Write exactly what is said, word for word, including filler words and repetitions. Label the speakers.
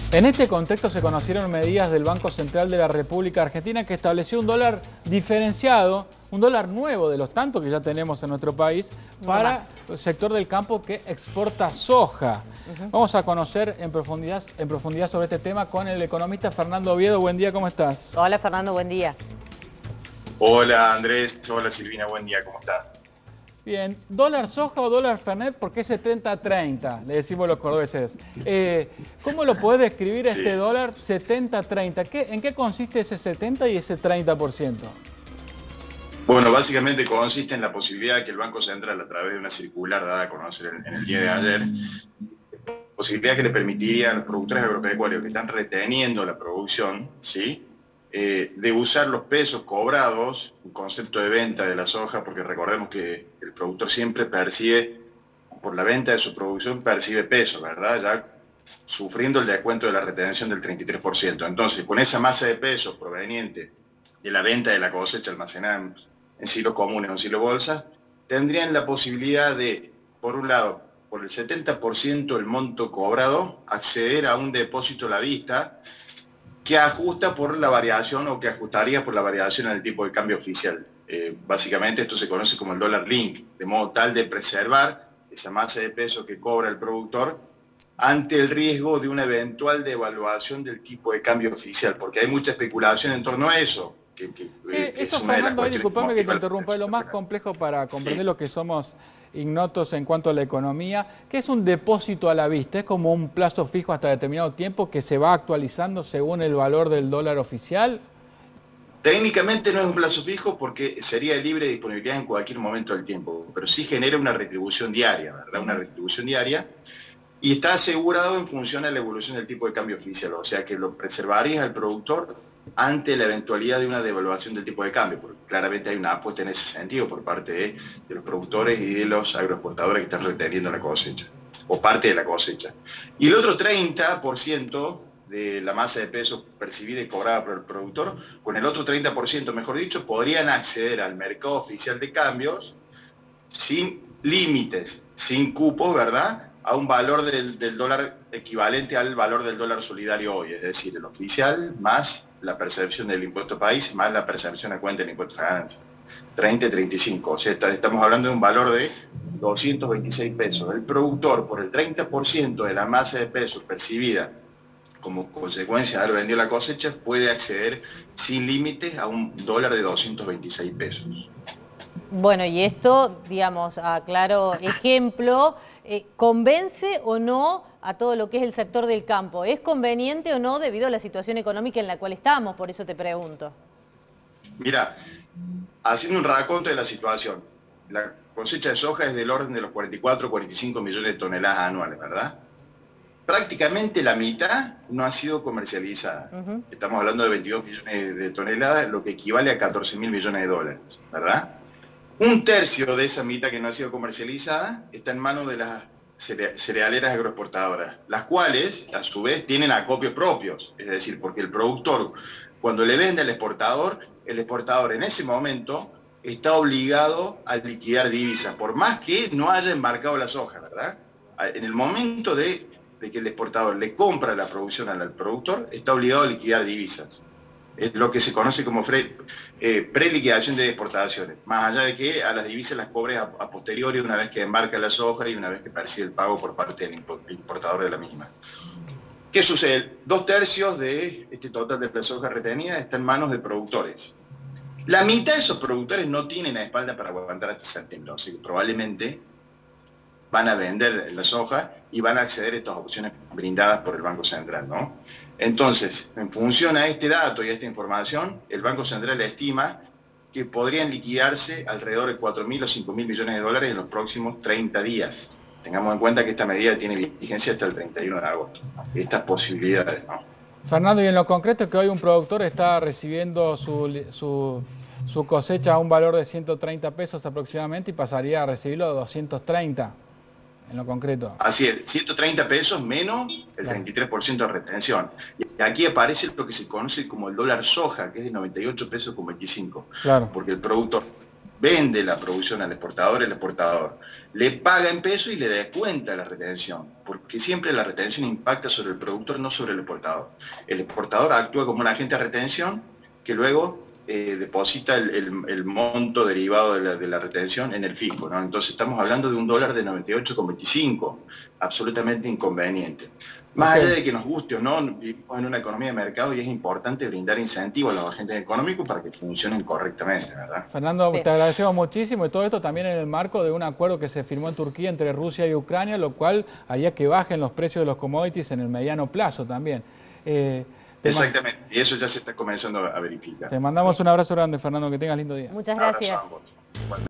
Speaker 1: En este contexto se conocieron medidas del Banco Central de la República Argentina que estableció un dólar diferenciado, un dólar nuevo de los tantos que ya tenemos en nuestro país para el sector del campo que exporta soja. Uh-huh. Vamos a conocer en profundidad, en profundidad sobre este tema con el economista Fernando Oviedo. Buen día, ¿cómo estás?
Speaker 2: Hola Fernando, buen día.
Speaker 3: Hola Andrés, hola Silvina, buen día, ¿cómo estás?
Speaker 1: Bien, ¿dólar soja o dólar Fernet? Porque es setenta treinta, le decimos los cordobeses. Eh, ¿Cómo lo podés describir sí. este dólar setenta treinta? ¿En qué consiste ese setenta y ese treinta por ciento?
Speaker 3: Bueno, básicamente consiste en la posibilidad de que el Banco Central, a través de una circular dada a conocer en, en el día de ayer, posibilidad que le permitiría a los productores agropecuarios que están reteniendo la producción, ¿sí?, Eh, de usar los pesos cobrados, un concepto de venta de la soja, porque recordemos que el productor siempre percibe, por la venta de su producción, percibe pesos, ¿verdad? Ya sufriendo el descuento de la retención del treinta y tres por ciento. Entonces, con esa masa de pesos proveniente de la venta de la cosecha almacenada en, en silos comunes o en silos bolsas, tendrían la posibilidad de, por un lado, por el setenta por ciento del monto cobrado, acceder a un depósito a la vista, que ajusta por la variación o que ajustaría por la variación en el tipo de cambio oficial. Eh, básicamente esto se conoce como el dólar link, de modo tal de preservar esa masa de peso que cobra el productor ante el riesgo de una eventual devaluación del tipo de cambio oficial, porque hay mucha especulación en torno a eso. Que, que,
Speaker 1: eh, que eso, es Fernando, disculpame que te interrumpa, es lo más complejo para comprender sí. lo que somos ignotos en cuanto a la economía, que es un depósito a la vista, es como un plazo fijo hasta determinado tiempo que se va actualizando según el valor del dólar oficial.
Speaker 3: Técnicamente no es un plazo fijo porque sería de libre disponibilidad en cualquier momento del tiempo, pero sí genera una retribución diaria, ¿verdad? Una retribución diaria y está asegurado en función a la evolución del tipo de cambio oficial, o sea que lo preservaría al productor ante la eventualidad de una devaluación del tipo de cambio, porque claramente hay una apuesta en ese sentido por parte de, de los productores y de los agroexportadores que están reteniendo la cosecha, o parte de la cosecha. Y el otro treinta por ciento de la masa de pesos percibida y cobrada por el productor, con el otro treinta por ciento, mejor dicho, podrían acceder al mercado oficial de cambios sin límites, sin cupos, ¿verdad?, a un valor del, del dólar equivalente al valor del dólar solidario hoy, es decir, el oficial más la percepción del impuesto país más la percepción a cuenta del impuesto a ganancia. treinta y treinta y cinco, o sea, estamos hablando de un valor de doscientos veintiséis pesos. El productor, por el treinta por ciento de la masa de pesos percibida como consecuencia de haber vendido la cosecha, puede acceder sin límites a un dólar de doscientos veintiséis pesos.
Speaker 2: Bueno, y esto, digamos, a claro ejemplo, eh, ¿convence o no a todo lo que es el sector del campo? ¿Es conveniente o no debido a la situación económica en la cual estamos? Por eso te pregunto.
Speaker 3: Mira, haciendo un raconto de la situación, la cosecha de soja es del orden de los cuarenta y cuatro, cuarenta y cinco millones de toneladas anuales, ¿verdad? Prácticamente la mitad no ha sido comercializada. Uh-huh. Estamos hablando de veintidós millones de toneladas, lo que equivale a catorce mil millones de dólares, ¿verdad? Un tercio de esa mitad que no ha sido comercializada está en manos de las cerealeras agroexportadoras, las cuales, a su vez, tienen acopios propios. Es decir, porque el productor, cuando le vende al exportador, el exportador en ese momento está obligado a liquidar divisas, por más que no haya embarcado la soja, ¿verdad? En el momento de, de que el exportador le compra la producción al productor, está obligado a liquidar divisas. Es lo que se conoce como eh, preliquidación de exportaciones, más allá de que a las divisas las cobre a, a posteriori una vez que embarca la soja y una vez que percibe el pago por parte del importador de la misma. ¿Qué sucede? Dos tercios de este total de la soja retenida está en manos de productores. La mitad de esos productores no tienen la espalda para aguantar hasta septiembre, así que probablemente van a vender la soja y van a acceder a estas opciones brindadas por el Banco Central, ¿no? Entonces, en función a este dato y a esta información, el Banco Central estima que podrían liquidarse alrededor de cuatro mil o cinco mil millones de dólares en los próximos treinta días. Tengamos en cuenta que esta medida tiene vigencia hasta el treinta y uno de agosto. Estas posibilidades, ¿no?
Speaker 1: Fernando, y en lo concreto que hoy un productor está recibiendo su, su, su cosecha a un valor de ciento treinta pesos aproximadamente y pasaría a recibirlo a doscientos treinta. En lo concreto.
Speaker 3: Así es, ciento treinta pesos menos el treinta y tres por ciento de retención. Y aquí aparece lo que se conoce como el dólar soja, que es de noventa y ocho pesos con veinticinco.
Speaker 1: Claro.
Speaker 3: Porque el productor vende la producción al exportador, el exportador le paga en peso y le descuenta la retención, porque siempre la retención impacta sobre el productor, no sobre el exportador. El exportador actúa como un agente de retención que luego eh, deposita el, el, el monto derivado de la, de la retención en el fisco, ¿no? Entonces estamos hablando de un dólar de noventa y ocho con veinticinco, absolutamente inconveniente. Más
Speaker 1: Okay.
Speaker 3: allá de que nos guste o no, vivimos en una economía de mercado y es importante brindar incentivos a los agentes económicos para que funcionen correctamente, ¿verdad?
Speaker 1: Fernando,
Speaker 2: Bien.
Speaker 1: te agradecemos muchísimo y todo esto también en el marco de un acuerdo que se firmó en Turquía entre Rusia y Ucrania, lo cual haría que bajen los precios de los commodities en el mediano plazo también. Eh, te
Speaker 3: Exactamente, y eso ya se está comenzando a verificar.
Speaker 1: Te mandamos un abrazo grande, Fernando, que tengas lindo día.
Speaker 2: Muchas
Speaker 3: Abrazo
Speaker 2: gracias.
Speaker 3: a ambos.